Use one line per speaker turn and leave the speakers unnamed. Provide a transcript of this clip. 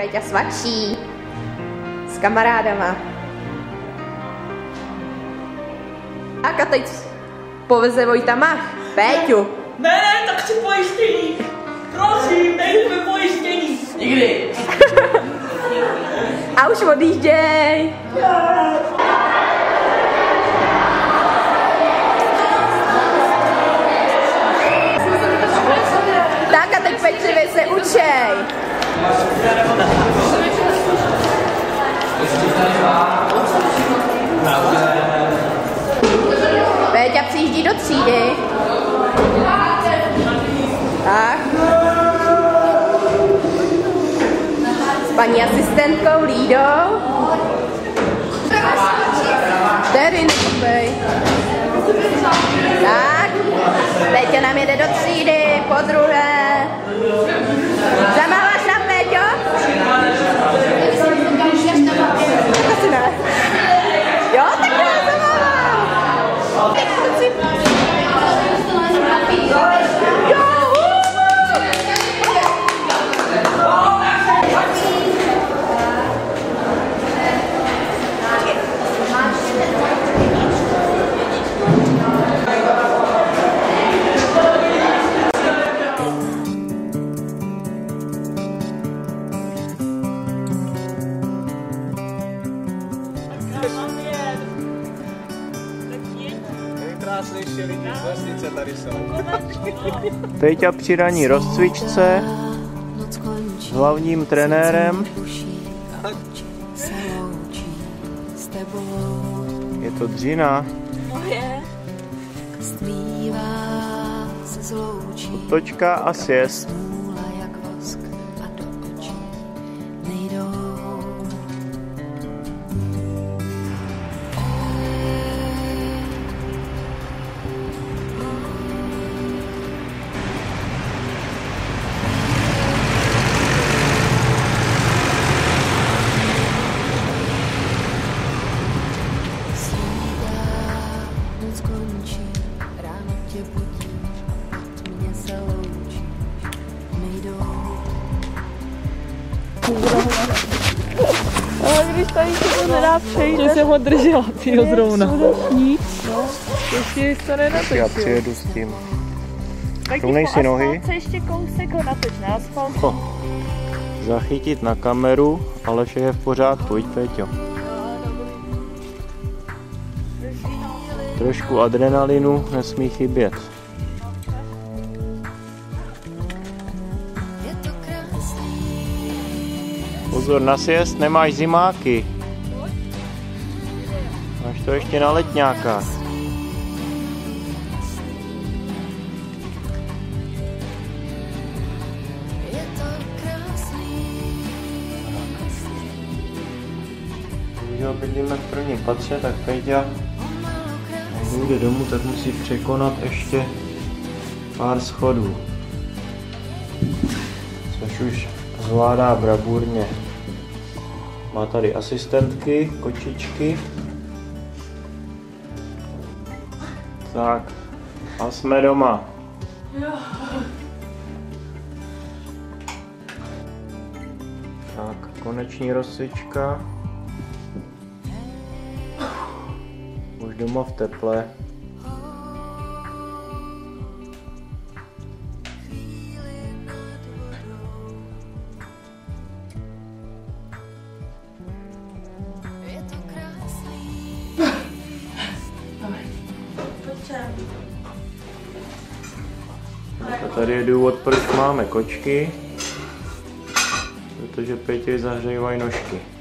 Péťa svačí s kamarádama. A teď poveze Vojta Mach. Péťu.
Ne, tak chci pojištění. Prosím, dejte mi pojištění. Nikdy.
A už odjížděj. Tak a teď pečlivě se učej. Péťa přijíždí do třídy. Tak. S paní asistentkou Lídou. Tedy nekopej. Tak. Péťa nám jede do třídy, podruhé. Zamáváš nám, Péťo? Asi ne. Jo, tak já zamávám. Tak kluci.
Nejkrásnější lidi z vesnice tady jsou.
Péťa při ranní rozcvičce s hlavním trenérem. Je to dřina. Otočka a sjezd.
Ale když tady se to nedá přejít,
Že jsem ho držela, tyjo, zrovna.
Ještě to nenatočil.
Já přijedu s tím.
Tak
Rovnej si nohy.
se ještě kousek ho natoč na asfalt.
Zachytit na kameru, ale vše je v pořádku, pojď Péťo. Trošku adrenalinu nesmí chybět. Pozor na sjezd, nemáš zimáky. Máš to ještě na letňáka. Když ho bydlíme v prvním patře, tak Péťa, když jde domů, tak musí překonat ještě pár schodů. Což už zvládá bravurně. Má tady asistentky, kočičky. Tak, a jsme doma. Tak, koneční rozcvička. Už doma v teple. A tady je důvod, proč máme kočky, protože Pétě zahřívají nožky.